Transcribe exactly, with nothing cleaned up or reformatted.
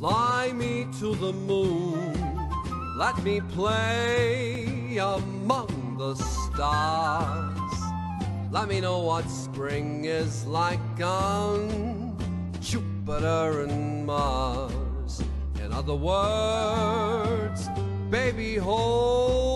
Fly me to the moon, let me play among the stars. Let me know what spring is like on Jupiter and Mars. In other words, baby, hold